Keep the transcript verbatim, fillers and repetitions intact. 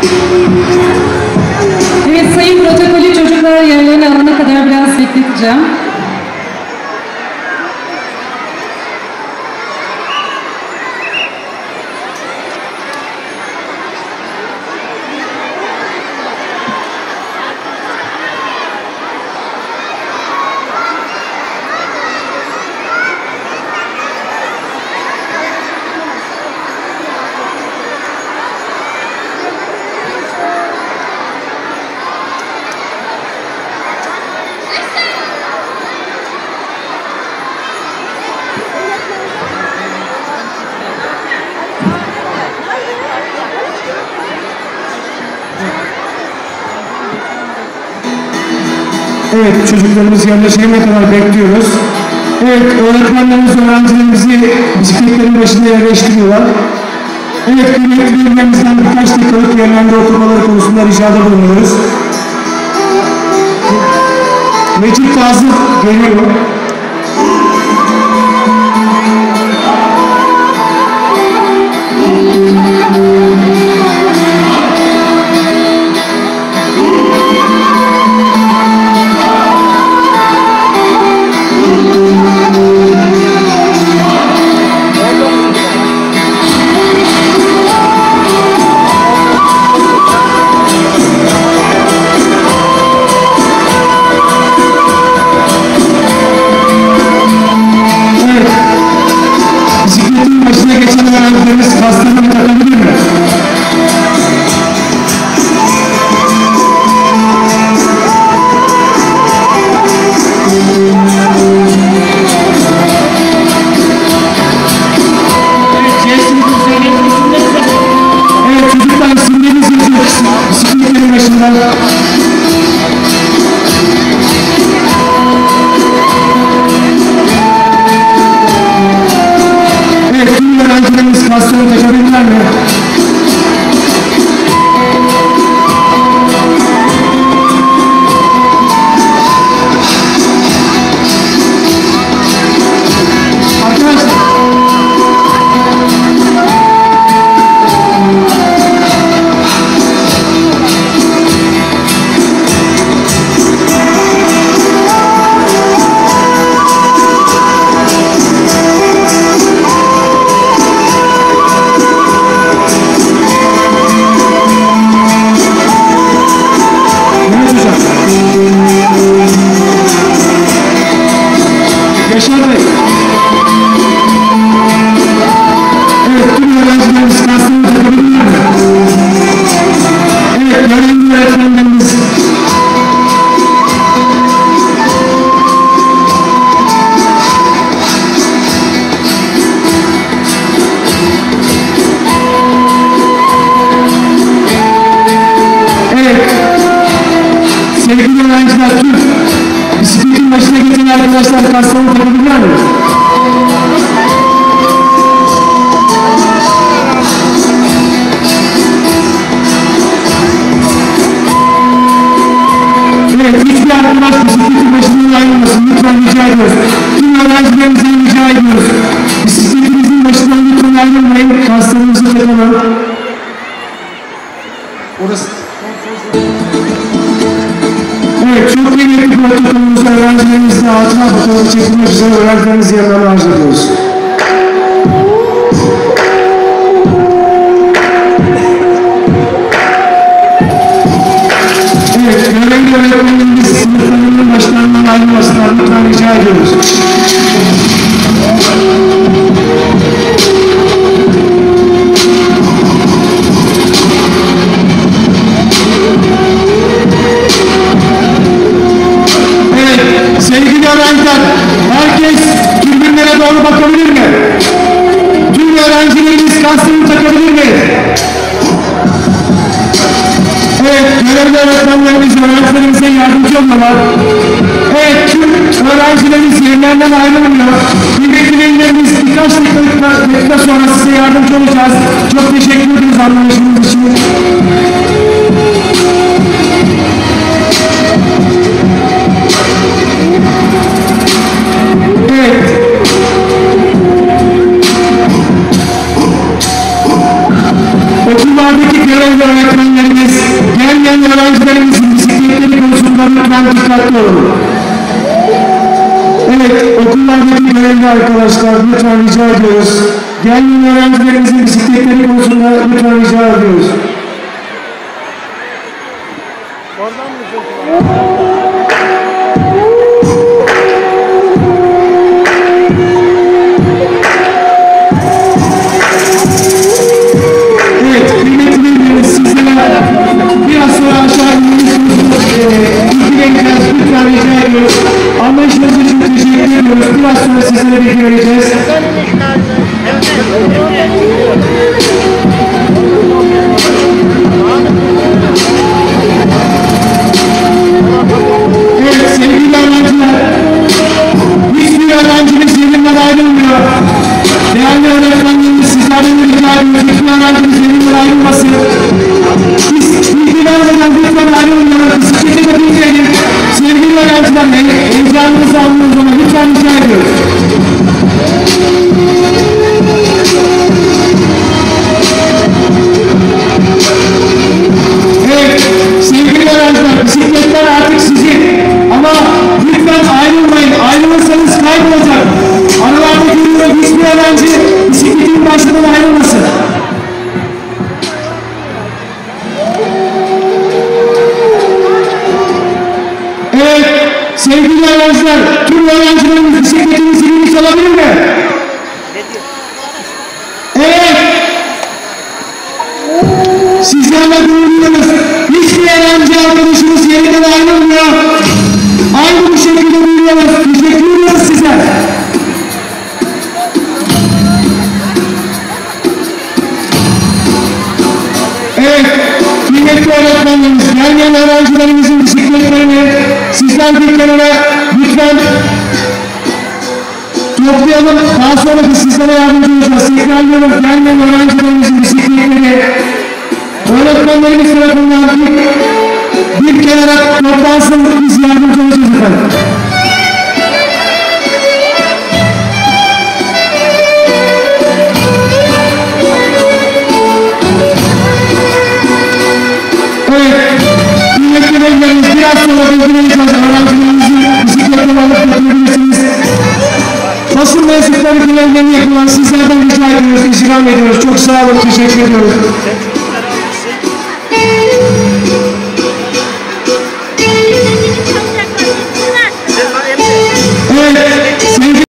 Evet, sayın protokolü çocuklar yerlerine alana kadar biraz bekleteceğim. Evet, çocuklarımız yerleşene kadar bekliyoruz. Evet, öğretmenlerimiz öğrencilerimizi bisikletlerin başında yerleştiriyorlar. Evet, kıymetli bilgilerimizden birkaç dakikalık yerlerinde oturmaları konusunda ricada bulunuyoruz. Necip Fazıl geliyor. Arkadaşlar kaslarını takabiliyor muyuz? Evet, hiçbir arkadaş bisikletin başından ayrılmasın. Lütfen rica ediyoruz. Tüm öğrencilerimizden rica ediyoruz. Bisikletimizin başından lütfen ayrılmayın. Kaslarımızı takalım. Orası. Evet, çok kıymetli protokolümüzde öğrencilerimizle altına fotoğraf çekilmek üzere öğrencilerimizi yanlarına arz ediyoruz. Evet, görevli öğretmenlerimiz sınıflarının başlarından ayrılmasınlar. Lütfen rica ediyoruz. Sevgili öğrenciler, herkes tribünlere doğru bakabilir mi? Tüm öğrencilerimiz kaskını takabilir mi? Evet, görevli öğretmenlerimiz öğrencilerimize yardımcı olmalar. Evet, tüm öğrencilerimiz yerlerinden ayrılmıyor. Kıymetli velilerimiz birkaç dakika sonra size yardımcı olacağız. Çok teşekkür ederiz anlayışınız için. Evet. Okullardaki görevli öğretmenlerimiz öğrencilerimizin bisikletleri konusunda lütfen dikkatli olun. Evet, okullardaki görevli arkadaşlar lütfen rica ediyoruz. Gelmeyen öğrencilerimizin bisikletleri konusunda lütfen rica ediyoruz. Oradan mı çekiyor? Biraz sonra aşağı inmişsiniz. İlgileneceğiz. Lütfen rica ediyoruz. Anlayışınız için teşekkür ediyoruz. Biraz sonra sizlere bilgi vereceğiz. Evet sevgili öğrenciler. Hiçbir öğrencimiz yerinden ayrılmıyor. Değerli öğretmenlerimiz sizlerden rica ediyoruz. Hiçbir öğrencimiz yerinden ayrılmasın. Bilgi vermeden lütfen ayrılmayalım. Bisiklete de bilgileyin. Sevgili öğrenciler, heyecanınızı aldığınız zaman lütfen rica ediyoruz. Evet, sevgili öğrenciler, bisikletler artık sizin. Ama lütfen ayrılmayın. Ayrılırsanız kaybolacak. Aralarda görüyorum hiçbir öğrenci bisikletin başından ayrılmasın. Sevgili öğrenciler, tüm öğrencilerimiz bisikletini zilini çalabilir mi? Evet. Sizlerle gururluyoruz. Hiçbir öğrenci arkadaşımız yerinden ayrılmıyor. Aynı bu şekilde gururluyoruz. Teşekkür ediyoruz size. Evet. Kıymetli öğretmenlerimiz, gelmeyen öğrencilerimizin bisikletlerini sizden bir kenara lütfen toplayalım. Daha sonra da sizlere yardımcı olacağız. Tekrarlıyorum, gelmeyen öğrencilerimizin bisikletleri öğretmenlerimiz tarafından bir, bir kenara toplansın. Biz yardımcı olacağız efendim. Biraz sonra bilgileneceğiz. Öğrencilerimizin bisikletleri alıp götürebilirsiniz. Basın mensupları görevlerini yapılan sizlerden rica ediyoruz, istirham ediyoruz. Çok sağ olun, teşekkür ediyoruz.